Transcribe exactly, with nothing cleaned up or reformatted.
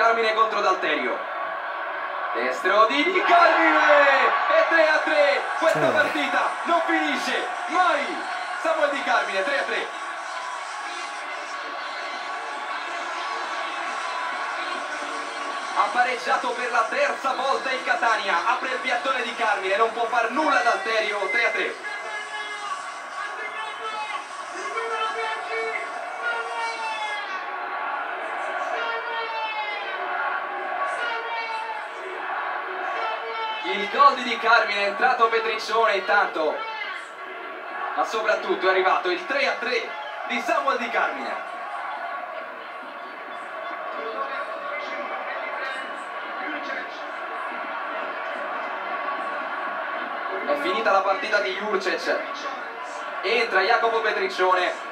Carmine contro D'Alterio. Destro di Di Carmine e tre a tre. Questa partita non finisce mai. Samuel Di Carmine, tre a tre. Ha pareggiato per la terza volta il Catania, apre il piattone Di Carmine, non può far nulla D'Alterio, tre a tre. Il gol di Di Carmine, è entrato Petriccione intanto, ma soprattutto è arrivato il tre a tre di Samuel Di Carmine. È finita la partita di Jurčec, entra Jacopo Petriccione